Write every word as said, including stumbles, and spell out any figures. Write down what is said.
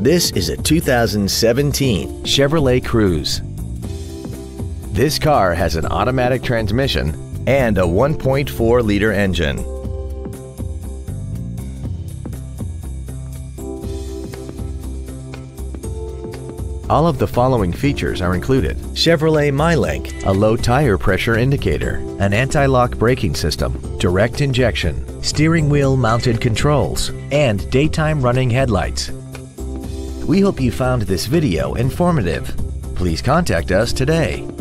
This is a two thousand seventeen Chevrolet Cruze. This car has an automatic transmission and a one point four liter engine. All of the following features are included: Chevrolet MyLink, a low tire pressure indicator, an anti-lock braking system, direct injection, steering wheel mounted controls, and daytime running headlights. We hope you found this video informative. Please contact us today.